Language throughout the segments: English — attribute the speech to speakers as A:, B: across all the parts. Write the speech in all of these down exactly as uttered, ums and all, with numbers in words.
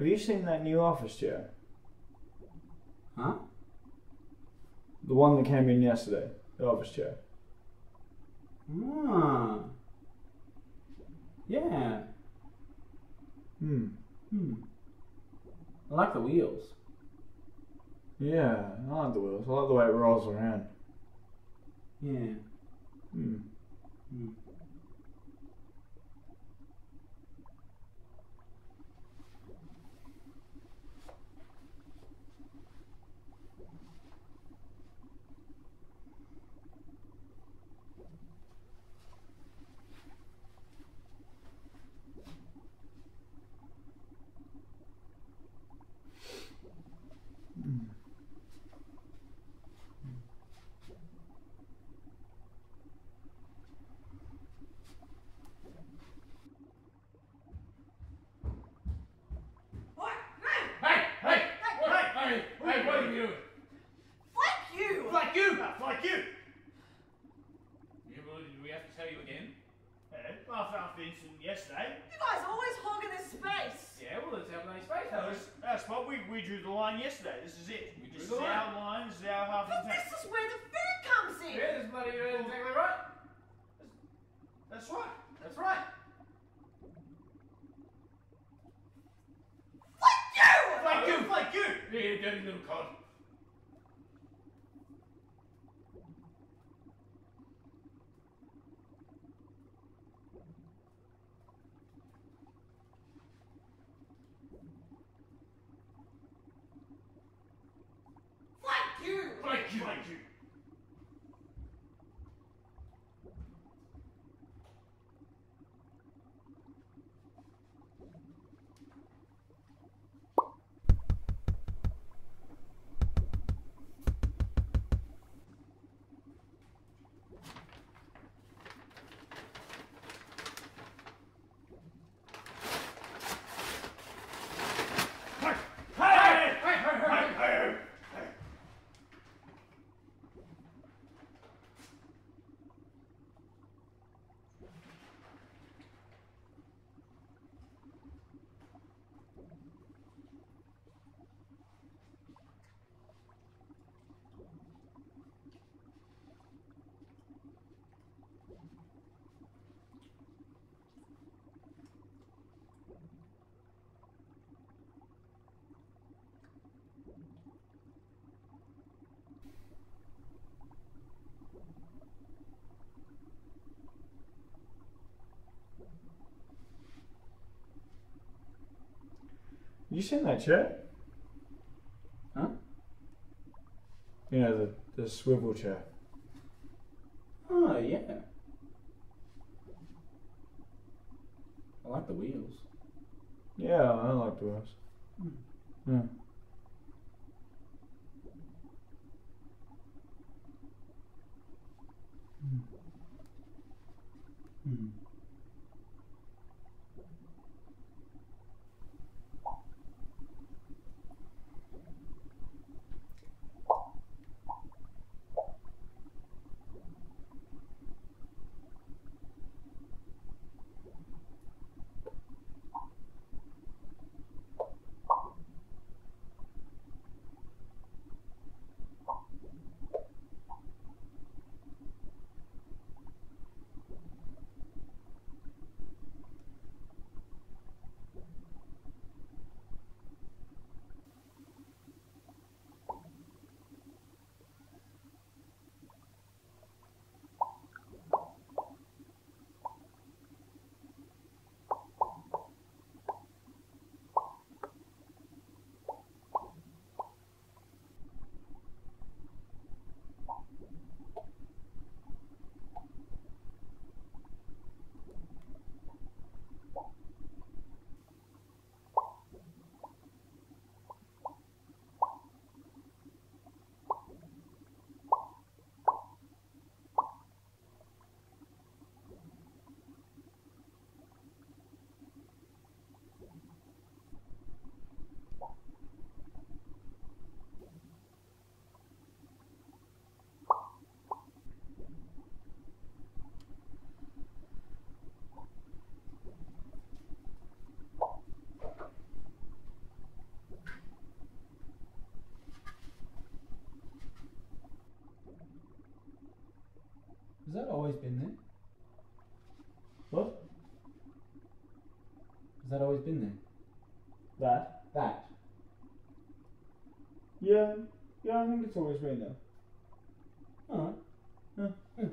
A: Have you seen that new office chair?
B: Huh?
A: The one that came in yesterday. The office chair.
B: Ah. Yeah.
A: Hmm.
B: Hmm. I like the wheels.
A: Yeah, I like the wheels. I like the way it rolls around.
B: Yeah.
A: Hmm.
B: Hmm.
C: Yesterday.
D: You guys always hogging this space.
C: Yeah, well, let's have a nice space. That was our spot. We, we drew the line yesterday. This is it.
B: We drew
C: this
B: the
C: is
B: line.
C: our line. This is our half
D: But
C: of the tank.
D: this is where the food comes in.
C: Yeah, this bloody uh, exactly right. That's, that's right. That's right.
D: Fuck you!
C: Like you, like you. Yeah, you dirty little cod.
D: Fuck you!
C: Like you, like you.
A: You seen that chair?
B: Huh?
A: You know, the, the swivel chair.
B: Oh, yeah. I like the wheels.
A: Yeah, I like the wheels.
B: Hmm.
A: Yeah.
B: Hmm. always been there?
A: What?
B: Has that always been there?
A: That?
B: That.
A: Yeah. Yeah, I think it's always been there.
B: Alright.
A: Yeah.
B: Hmm.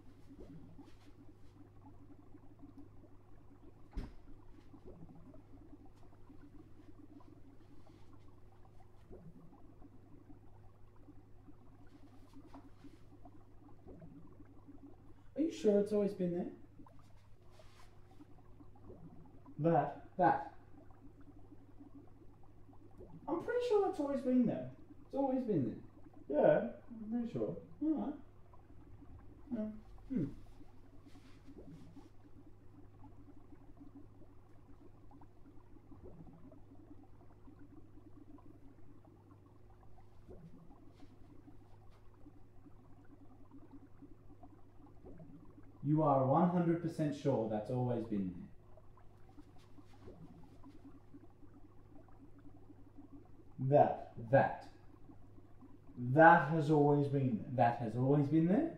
B: Are you sure it's always been there?
A: That?
B: That.
A: I'm pretty sure that's always been there.
B: It's always been there.
A: Yeah, I'm pretty sure.
B: Alright.
A: Yeah.
B: Hmm. You are one hundred percent sure that's always been there?
A: That.
B: That.
A: That has always been there.
B: That has always been there?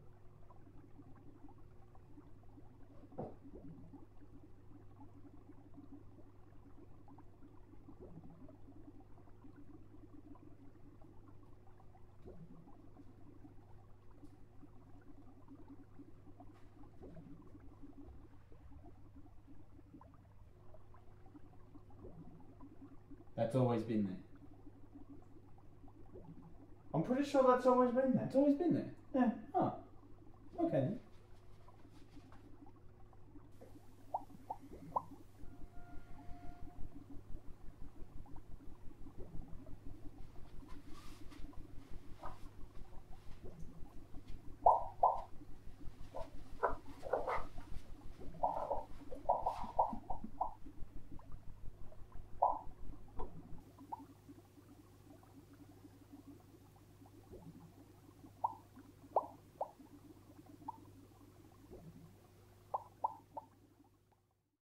B: That's always been there.
A: I'm pretty sure that's always been there.
B: It's always been there.
A: Yeah.
B: Oh. Okay then.